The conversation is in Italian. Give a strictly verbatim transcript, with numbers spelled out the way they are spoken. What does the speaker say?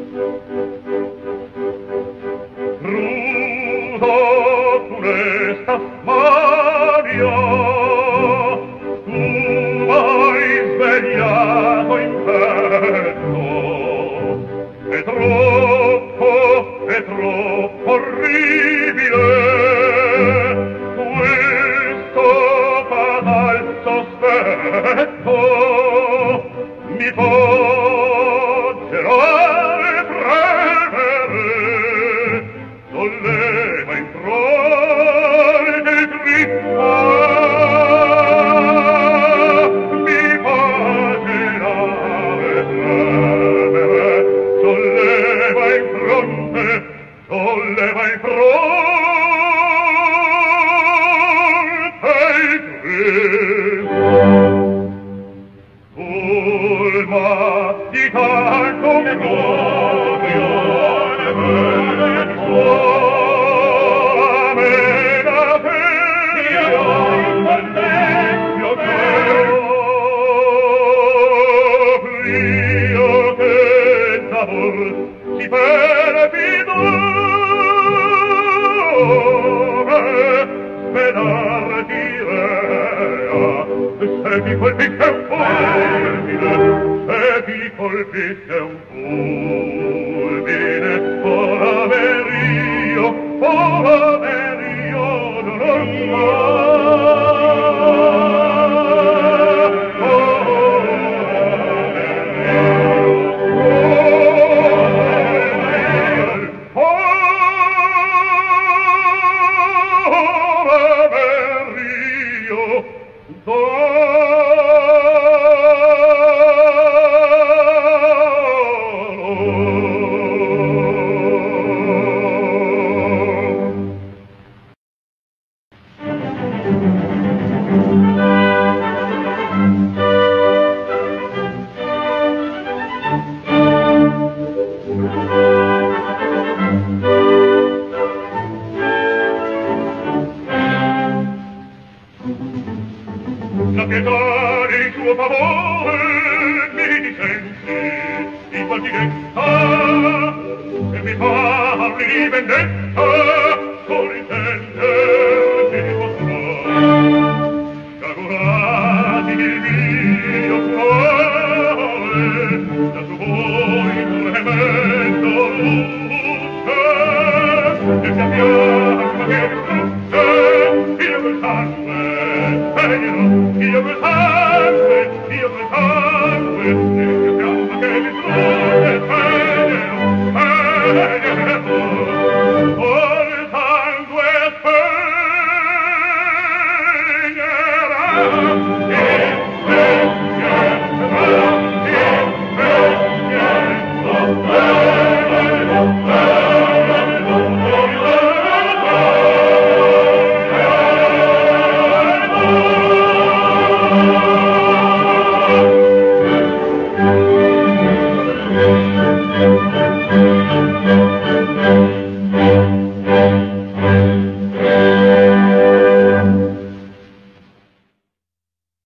Rudo funesta Maria, tu hai svegliato in petto. È troppo, è troppo orribile questo fatal sospetto. Mi fa gelare e premere, solleva in fronte il grifo. Mi fa gelare e premere, solleva in fronte, solleva in fronte il grifo. Colma di tanto odio e sola me la feria in maldestio Io che d'amor si perfidore svedar direa se mi colpisse un fulmine, se mi colpisse un fulmine, poverio, poverio, non lo so. La pietà del suo favore mi disensi di qualchidetta e mi parli vendetta con intender che potrà sciagurati il mio cuore da su voi tremendo luce e si affianca che distrutte io quel sangue io quel sangue, io quel sangue, e che fiamma che mi strutte, sveglio, sveglio, col sangue spegnerà,